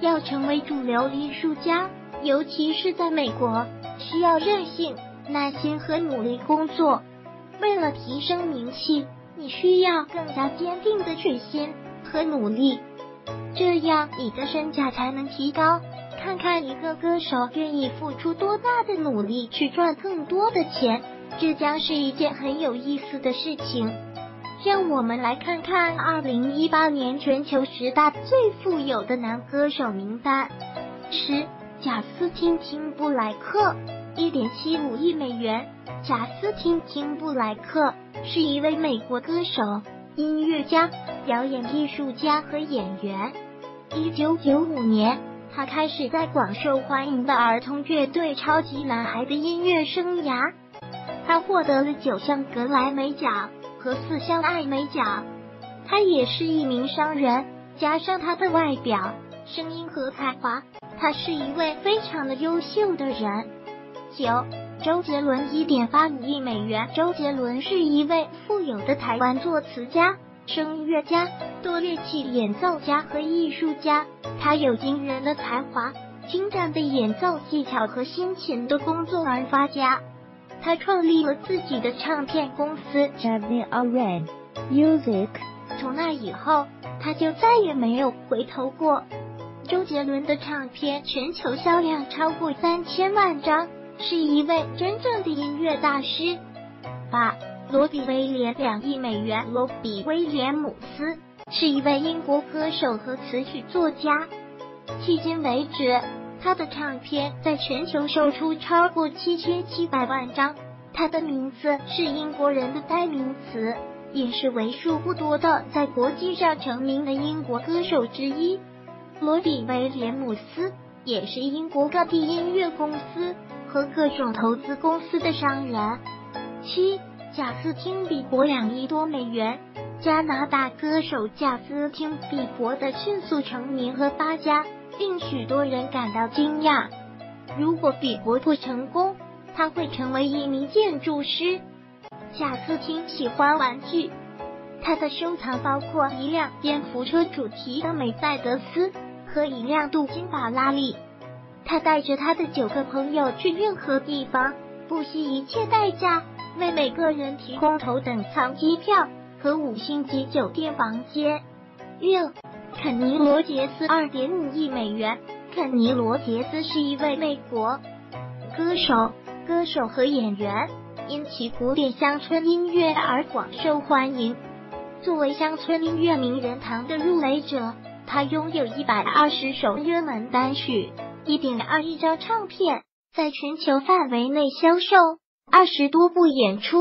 要成为主流艺术家，尤其是在美国，需要韧性、耐心和努力工作。为了提升名气，你需要更加坚定的决心和努力，这样你的身价才能提高。看看一个歌手愿意付出多大的努力去赚更多的钱，这将是一件很有意思的事情。让我们来看看2018年全球10大最富有的男歌手名单。10. 贾斯汀·汀布莱克 1.75 亿美元。贾斯汀·汀布莱克是一位美国歌手、音乐家、表演艺术家和演员。1995年，他开始在广受欢迎的儿童乐队超级男孩的音乐生涯。他获得了9项格莱美奖和4项艾美奖。他也是一名商人，加上他的外表、声音和才华，他是一位非常的优秀的人。9. 周杰伦 1.85 亿美元。周杰伦是一位富有的台湾作词家、声乐家、多乐器演奏家和艺术家。他有惊人的才华、精湛的演奏技巧和辛勤的工作而发家。他创立了自己的唱片公司 Javier Music， 从那以后他就再也没有回头过。周杰伦的唱片全球销量超过3000万张，是一位真正的音乐大师。8. 罗比威廉2亿美元。罗比威廉姆斯是一位英国歌手和词曲作家。迄今为止，他的唱片在全球售出超过7700万张。他的名字是英国人的代名词，也是为数不多的在国际上成名的英国歌手之一。罗比威廉姆斯也是英国各地音乐公司和各种投资公司的商人。7. 贾斯汀·比伯2亿多美元。加拿大歌手贾斯汀·比伯的迅速成名和发家，令许多人感到惊讶。如果比伯不成功，他会成为一名建筑师。贾斯汀喜欢玩具，他的收藏包括一辆蝙蝠车主题的梅赛德斯和一辆镀金法拉利。他带着他的9个朋友去任何地方，不惜一切代价为每个人提供头等舱机票和5星级酒店房间。6. 肯尼·罗杰斯 2.5 亿美元。肯尼·罗杰斯是一位美国歌手和演员，因其古典乡村音乐而广受欢迎。作为乡村音乐名人堂的入围者，他拥有120首热门单曲、1.2亿张唱片，在全球范围内销售20多部演出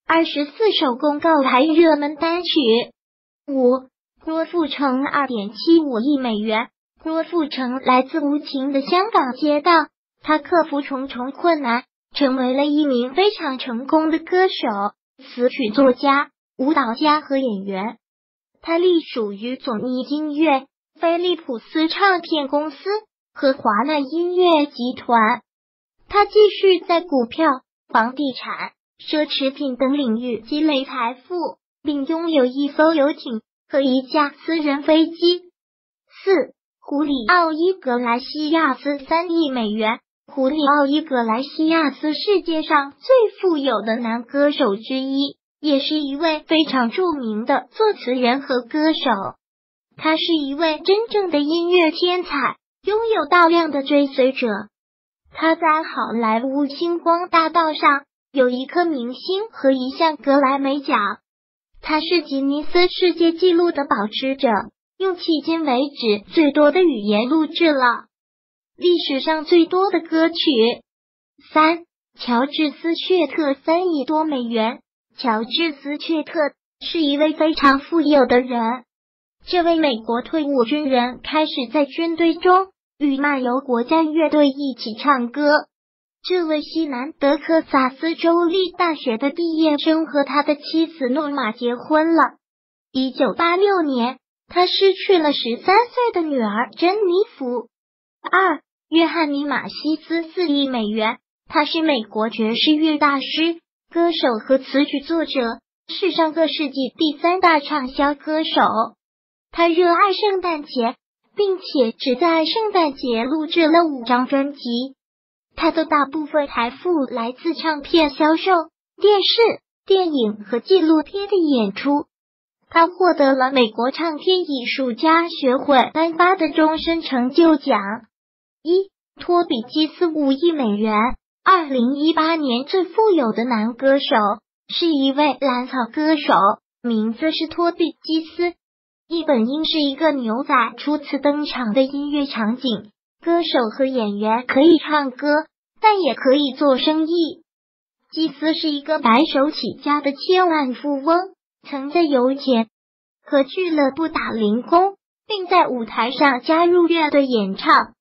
，24首公告牌热门单曲。5. 郭富城 2.75 亿美元。郭富城来自无情的香港街道，他克服重重困难，成为了一名非常成功的歌手、词曲作家、舞蹈家和演员。他隶属于总艺音乐、菲利普斯唱片公司和华纳音乐集团。他继续在股票、房地产、奢侈品等领域积累财富，并拥有一艘游艇和一架私人飞机。4. 胡里奥·伊格莱西亚斯3亿美元。胡里奥·伊格莱西亚斯世界上最富有的男歌手之一，也是一位非常著名的作词人和歌手。他是一位真正的音乐天才，拥有大量的追随者。他在好莱坞星光大道上有1颗明星和1项格莱美奖。他是吉尼斯世界纪录的保持者，用迄今为止最多的语言录制了历史上最多的歌曲。3. 乔治斯雀特3亿多美元。乔治斯雀特是一位非常富有的人，这位美国退伍军人开始在军队中与漫游国家乐队一起唱歌。这位西南德克萨斯州立大学的毕业生和他的妻子诺玛结婚了。1986年，他失去了13岁的女儿珍妮弗。2. 约翰尼马西斯4亿美元。他是美国爵士乐大师、歌手和词曲作者，是上个世纪第3大畅销歌手。他热爱圣诞节、 并且只在圣诞节录制了5张专辑。他的大部分财富来自唱片销售、电视、电影和纪录片的演出。他获得了美国唱片艺术家学会颁发的终身成就奖。托比基斯5亿美元，2018年最富有的男歌手，是一位蓝草歌手，名字是托比基斯。本应是一个牛仔初次登场的音乐场景，歌手和演员可以唱歌，但也可以做生意。基斯是一个白手起家的千万富翁，曾在油田和俱乐部打零工，并在舞台上加入乐队演唱。